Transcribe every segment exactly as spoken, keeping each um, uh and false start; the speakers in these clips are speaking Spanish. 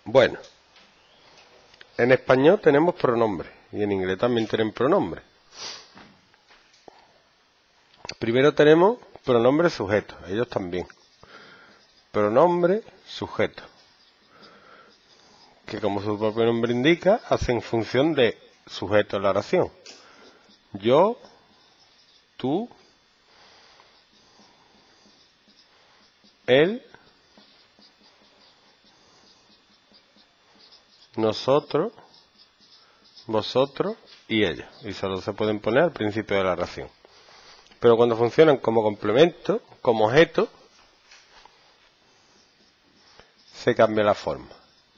Bueno, en español tenemos pronombres y en inglés también tienen pronombres. Primero tenemos pronombres sujetos, ellos también. Pronombre sujeto, que como su propio nombre indica, hacen función de sujeto en la oración. Yo, tú, él, nosotros, vosotros y ella. Y solo se pueden poner al principio de la oración. Pero cuando funcionan como complemento, como objeto, se cambia la forma.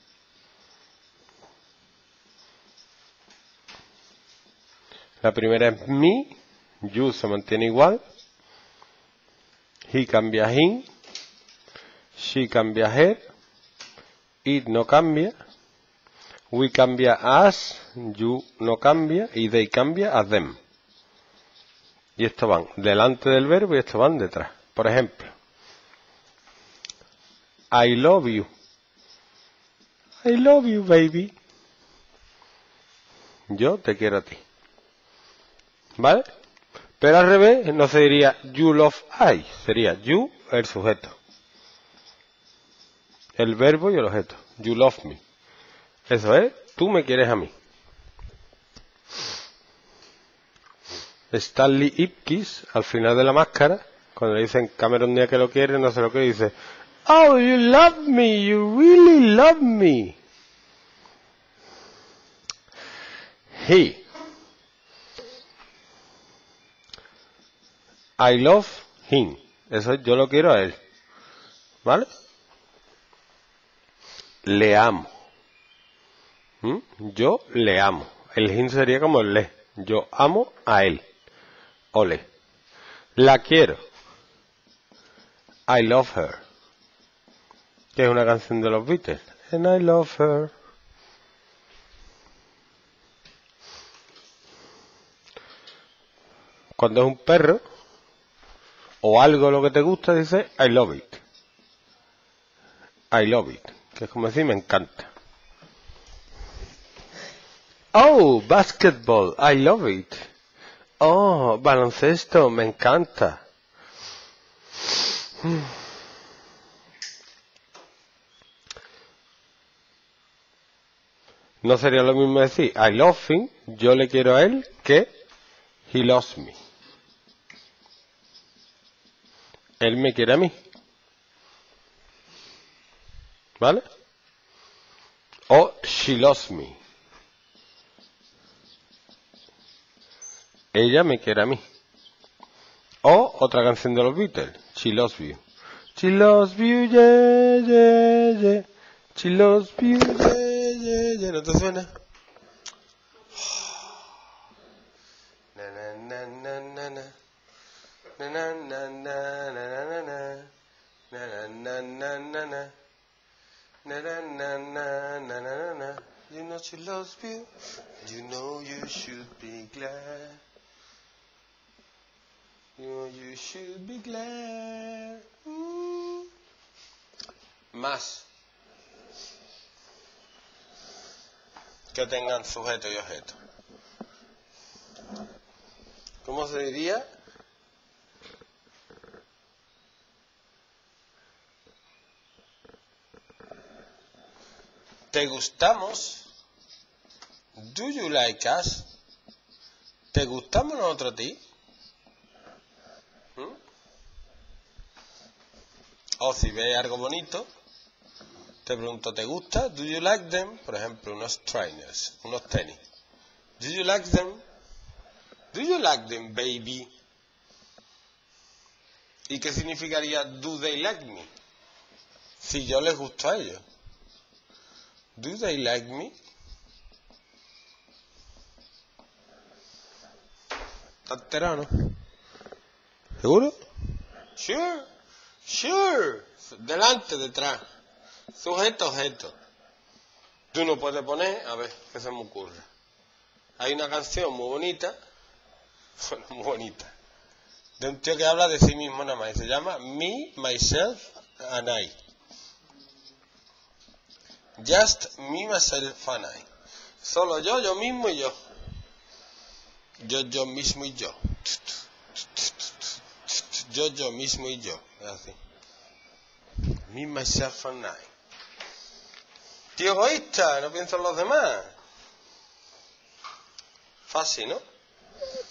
La primera es me, you se mantiene igual, he cambia a him, she cambia a her, it no cambia, we cambia a us, you no cambia y they cambia a them. Y esto van delante del verbo y esto van detrás. Por ejemplo, I love you. I love you, baby. Yo te quiero a ti. ¿Vale? Pero al revés no se diría you love I, sería you el sujeto, el verbo y el objeto. You love me. Eso es, tú me quieres a mí. Stanley Ipkiss, al final de La Máscara, cuando le dicen Cameron Díaz que lo quiere, no sé lo que dice. Oh, you love me, you really love me. He. I love him. Eso es, yo lo quiero a él. ¿Vale? Le amo. ¿Mm? Yo le amo. El him sería como el le. Yo amo a él. Ole. La quiero. I love her. Que es una canción de los Beatles. And I love her. Cuando es un perro o algo lo que te gusta, dice I love it. I love it. Que es como decir me encanta. Oh, basketball. I love it. Oh, baloncesto. Me encanta. No sería lo mismo decir I love him, yo le quiero a él, que he loves me. Él me quiere a mí. ¿Vale? O she loves me. Ella me quiere a mí. O otra canción de los Beatles, She Loves You. She loves you, yeah, yeah, yeah. She loves you, yeah, yeah, yeah. ¿No te suena? Na na na na na na. Na na na na na na na. Na na na na na. Na na na na na na na. You know she loves you. You know you should be glad. You know you should be glad. Ooh. Más que tengan sujeto y objeto. ¿Cómo se diría? ¿Te gustamos? Do you like us? ¿Te gustamos nosotros a ti? ¿Mm? O si ves algo bonito, te pregunto, ¿te gusta? Do you like them? Por ejemplo, unos trainers, unos tenis. Do you like them? Do you like them, baby? ¿Y qué significaría do they like me? Si yo les gusto a ellos. Do they like me? ¿Estás enterado, no? ¿Seguro? Sure, sure. Delante, detrás. Sujeto, objeto. Tú no puedes poner, a ver, ¿qué se me ocurre? Hay una canción muy bonita, bueno, muy bonita, de un tío que habla de sí mismo nada más, y se llama Me, Myself and I. Just me, myself and I. Solo yo, yo mismo y yo. Yo, yo mismo y yo. Yo, yo mismo y yo. Es así. Me, myself and I. Tío egoísta, no pienso en los demás. Fácil, ¿no?